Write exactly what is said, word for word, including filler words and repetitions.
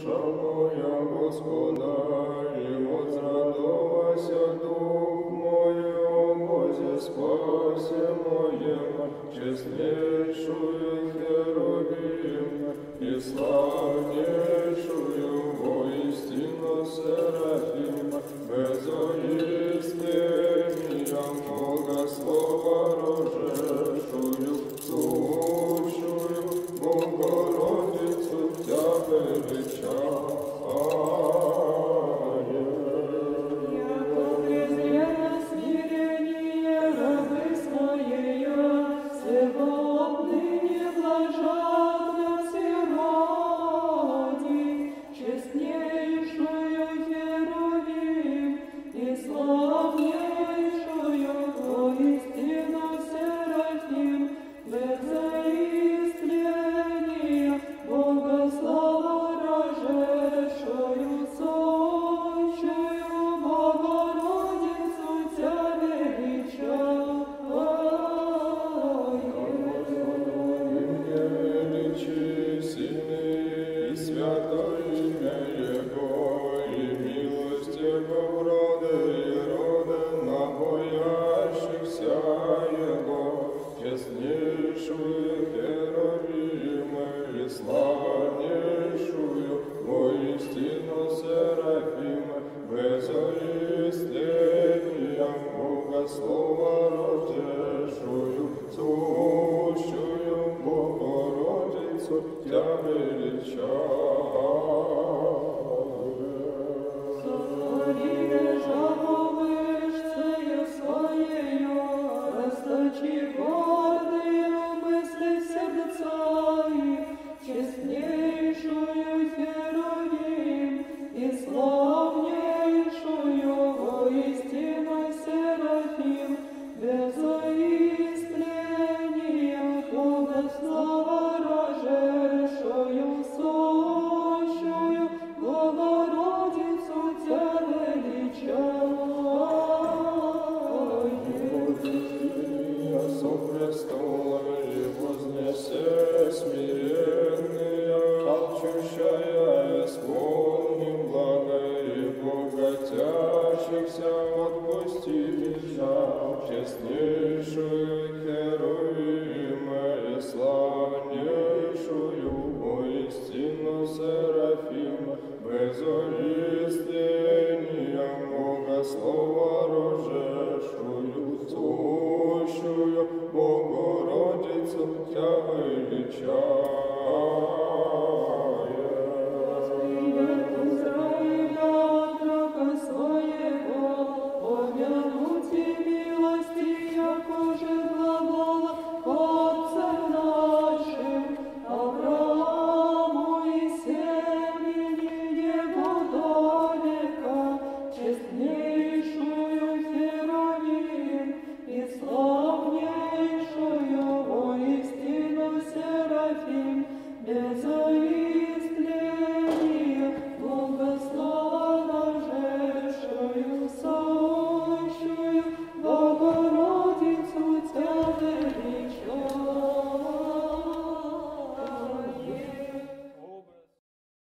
душа моя Господа, и возрадовался дух мой о Бозе спасе моем, честнейшую Херувим и славнейшую воистину Серафим, безоистения Бога слова рожешую, сущую Богородицу Тя величаю. Честнейшую Херувима и славнейшую воистину Серафима, безоистления Бога слова рожешую, сущую Богородицу Тя величаю. Честнейшую Херувима и славнейшую воистину Серафима, безоистления Бога слова рожешую, сущую Богородицу Тя величаю.